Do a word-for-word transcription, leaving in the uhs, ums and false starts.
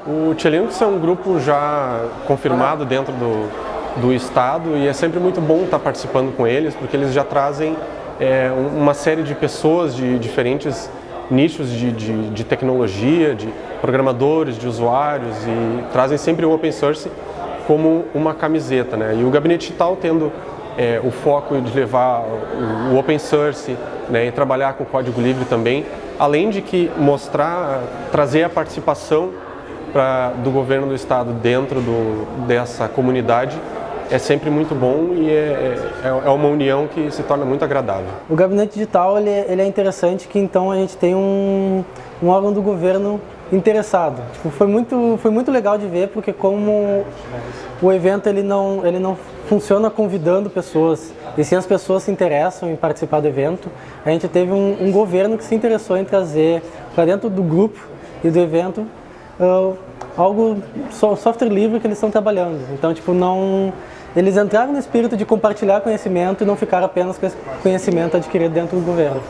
O Tia Linux é um grupo já confirmado dentro do, do Estado e é sempre muito bom estar participando com eles, porque eles já trazem é, uma série de pessoas de diferentes nichos de, de, de tecnologia, de programadores, de usuários, e trazem sempre o open source como uma camiseta, né? E o Gabinete Digital tendo é, o foco de levar o, o open source, né, e trabalhar com código livre também, além de que mostrar, trazer a participação pra, do governo do estado dentro do, dessa comunidade, é sempre muito bom e é, é, é uma união que se torna muito agradável. O Gabinete Digital ele, ele é interessante que então a gente tem um, um órgão do governo interessado. Tipo, foi muito, foi muito legal de ver, porque como o evento ele não, ele não funciona convidando pessoas, e sim as pessoas se interessam em participar do evento, a gente teve um, um governo que se interessou em trazer para dentro do grupo e do evento uh, algo, software livre que eles estão trabalhando. Então, tipo, não... Eles entraram no espírito de compartilhar conhecimento e não ficar apenas com esse conhecimento adquirido dentro do governo.